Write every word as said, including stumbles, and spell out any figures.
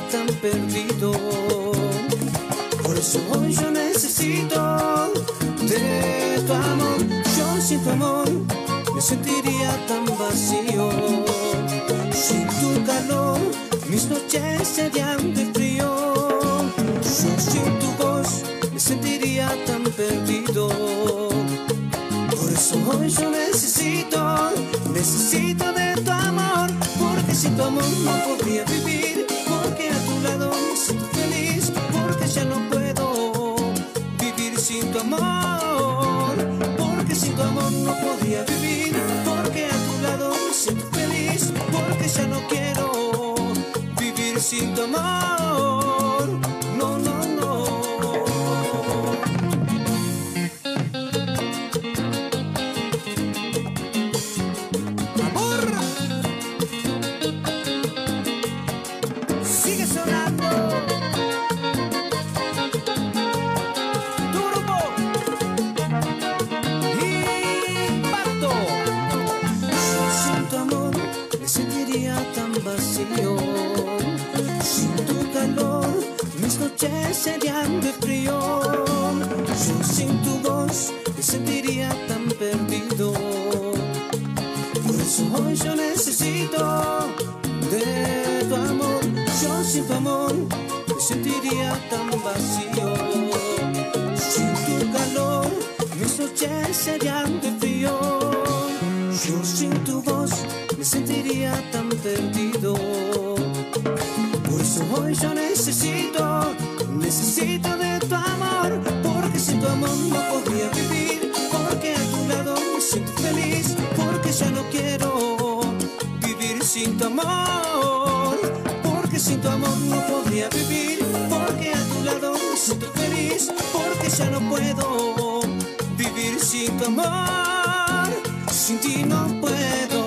tan perdido. Por eso hoy yo necesito de tu amor. Yo sin tu amor me sentiría tan vacío. Sin tu calor mis noches serían de frío. Yo sin tu voz me sentiría tan perdido. Por eso hoy yo necesito, necesito de tu amor. Porque sin tu amor no podría vivir. Porque a tu lado me siento feliz. Porque ya no puedo vivir sin tu amor. Porque sin tu amor no podría vivir. Porque a tu lado me siento feliz. Porque ya no quiero vivir sin tu amor. No, no, no. Amor, sigue sonando. Turbo Impacto. Yo sin tu amor me sentiría tan vacío. Sin tu calor mis noches serían de frío. Yo sin tu voz me sentiría tan perdido. Por eso hoy yo necesito de tu amor. Yo sin tu amor me sentiría tan vacío. Sin tu calor mis noches serían de frío. Yo sin tu voz me sentiría tan perdido. Por eso hoy yo necesito, necesito de tu amor. Porque sin tu amor no podría vivir. Porque a tu lado me siento feliz. Porque ya no quiero vivir sin tu amor. Porque sin tu amor no podría vivir. Porque a tu lado me siento feliz. Porque ya no puedo vivir sin tu amor. Sin ti no puedo.